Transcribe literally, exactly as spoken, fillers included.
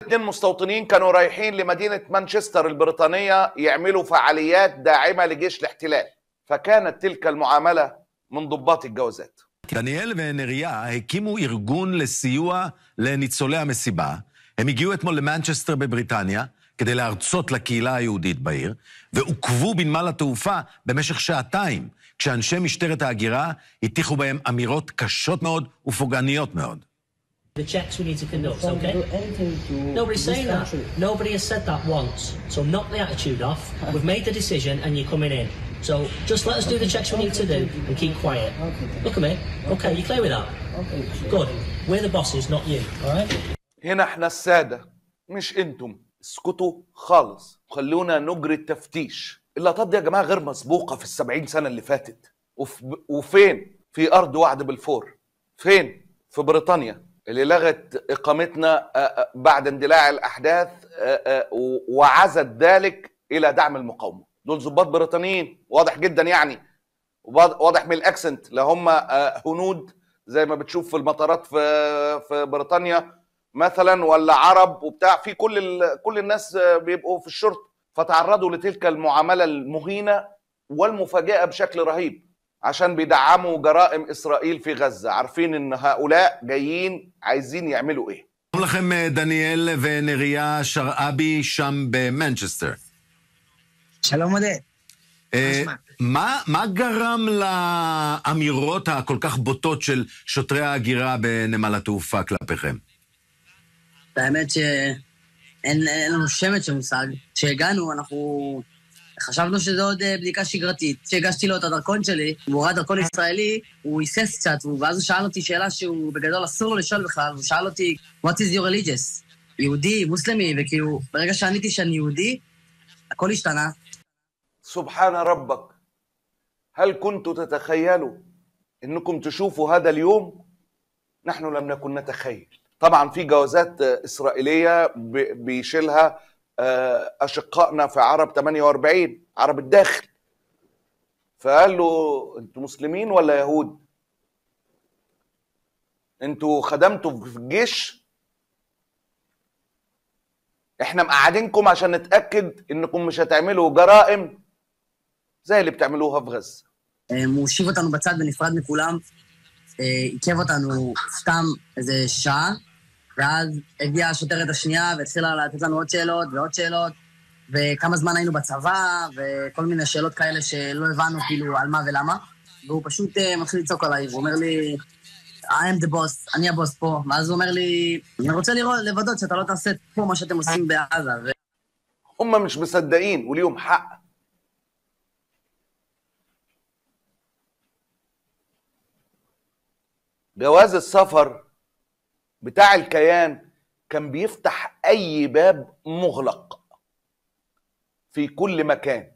اتنين مستوطنين كانوا رايحين لمدينة مانشستر البريطانية يعملوا فعاليات داعمة لجيش الاحتلال، فكانت تلك المعاملة من ضباط الجوازات. דניאל ונריה הקימו ארגון לסיוע לניצולי המסיבה. הם הגיעו אתמול למנצ'סטר בבריטניה כדי להרצות לקהילה היהודית בעיר, ועוכבו בנמל התעופה במשך שעתיים, כשאנשי משטרת ההגירה הטיחו בהם אמירות קשות מאוד ופוגעניות מאוד. The checks we need to conduct, okay? Nobody's saying that. Nobody has said that once. So knock the attitude off. We've made the decision and you're coming in. So just let us do the checks we need to do and keep quiet. Look at me. Okay, you clear with that? Good. We're the bosses, not you, all right? هنا احنا السادة مش انتم. اسكتوا خالص. خلونا نجري التفتيش. اللقطات دي يا جماعة غير مسبوقة في السبعين سنة اللي فاتت. وف... وفين؟ في أرض وعد بالفور. فين؟ في بريطانيا اللي لغت إقامتنا بعد اندلاع الأحداث وعزت ذلك إلى دعم المقاومة. دول ضباط بريطانيين واضح جدا، يعني واضح من الأكسنت، لا هم هنود زي ما بتشوف في المطارات في في بريطانيا مثلا، ولا عرب وبتاع، في كل كل الناس بيبقوا في الشرطة، فتعرضوا لتلك المعاملة المهينة والمفاجئة بشكل رهيب عشان بيدعموا جرائم إسرائيل في غزة، عارفين إن هؤلاء جايين عايزين يعملوا إيه. שלום לכם דניאל ונריה שרעבי שם במנצ'סטר. שלום עודד. מה, מה גרם לאמירות הכל כך בוטות של שוטרי ההגירה בנמל התעופה כלפיכם? באמת שאין אין לנו שמץ של מושג. כשהגענו אנחנו חשבנו שזו עוד בדיקה שגרתית. כשהגשתי לו את הדרכון שלי, הוא ראה דרכון ישראלי, הוא היסס קצת, ואז הוא שאל אותי שאלה שהוא בגדול אסור לו לשאול בכלל, הוא שאל אותי, what is your religious? יהודי, מוסלמי, וכאילו, ברגע שעניתי שאני יהודי, הכל השתנה. سبحان ربك، هل كنتوا تتخيلوا انكم تشوفوا هذا اليوم؟ نحن لم نكن نتخيل. طبعا في جوازات اسرائيليه بيشيلها اشقائنا في عرب ثمانية وأربعين، عرب الداخل، فقال له انتوا مسلمين ولا يهود؟ انتوا خدمتوا في الجيش؟ احنا مقعدينكم عشان نتاكد انكم مش هتعملوا جرائم زي اللي بتعملوها في غزة. הוא הושיב אותנו בצד ונפרד מכולם, עיכב אותנו סתם איזה שעה, ואז הגיעה השוטרת השנייה והתחילה לתת לנו עוד שאלות ועוד שאלות, וכמה זמן היינו בצבא, וכל מיני שאלות כאלה שלא הבנו כאילו על מה ולמה, והוא פשוט מתחיל לצעוק עליי, והוא אומר לי, I am the boss, אני הבוס פה, ואז הוא אומר לי, אני רוצה לראות, לוודות שאתה לא תעשה פה מה שאתם עושים בעזה. هم مش مصدقين وليهم حق. جواز السفر بتاع الكيان كان بيفتح أي باب مغلق في كل مكان.